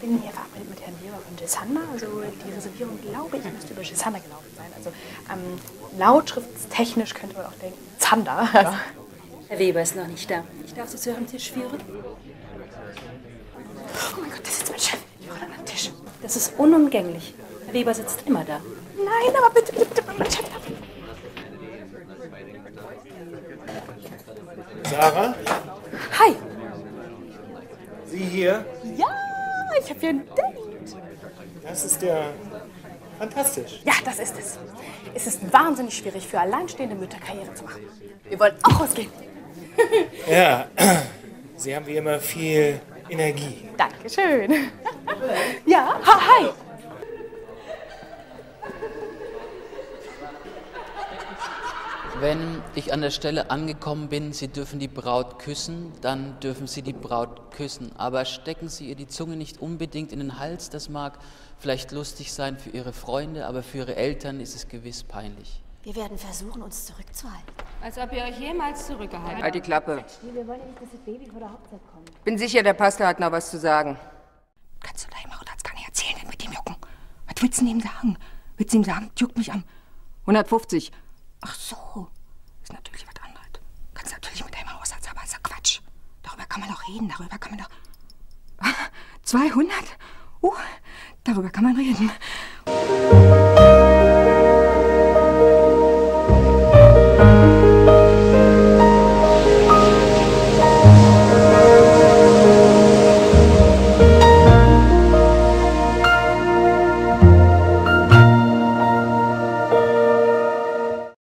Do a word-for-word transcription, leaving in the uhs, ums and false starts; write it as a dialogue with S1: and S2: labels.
S1: bin hier verabredet mit Herrn Weber von Gisander. Also die Reservierung, glaube ich, müsste über Gisander gelaufen sein. Also ähm, lautschriftstechnisch könnte man auch denken, Zander. Ja.
S2: Herr Weber ist noch nicht da. Ich darf Sie zu Ihrem Tisch führen.
S1: Oh mein Gott, das ist mein Chef. Ich war an den Tisch.
S2: Das ist unumgänglich. Herr Weber sitzt immer da.
S1: Nein, aber bitte, bitte, bitte, mein Chef.
S3: Sarah?
S1: Hi.
S3: Sie hier?
S1: Ja, ich habe hier ein Date.
S3: Das ist ja fantastisch.
S1: Ja, das ist es. Es ist wahnsinnig schwierig für alleinstehende Mütter Karriere zu machen. Wir wollen auch rausgehen.
S3: Ja, Sie haben wie immer viel Energie.
S1: Dankeschön. Ja, ha, hi.
S4: Wenn ich an der Stelle angekommen bin, Sie dürfen die Braut küssen, dann dürfen Sie die Braut küssen. Aber stecken Sie ihr die Zunge nicht unbedingt in den Hals. Das mag vielleicht lustig sein für Ihre Freunde, aber für Ihre Eltern ist es gewiss peinlich.
S5: Wir werden versuchen, uns zurückzuhalten.
S2: Als ob ihr euch jemals zurückgehalten
S6: Halt die Klappe.
S5: Wir wollen ja nicht, dass das Baby vor der Hochzeit kommt.
S6: Bin sicher, der Pastor hat noch was zu sagen.
S7: Kannst du deinem Hautarzt gar nicht erzählen, denn mit dem Jucken. Was willst du ihm sagen? Willst du ihm sagen, juckt mich am...
S6: hundertfünfzig.
S7: Ach so, ist natürlich was anderes. Kannst natürlich mit deinem Hausarzt, aber ist ja Quatsch. Darüber kann man doch reden, darüber kann man doch... zweihundert? Uh, darüber kann man reden.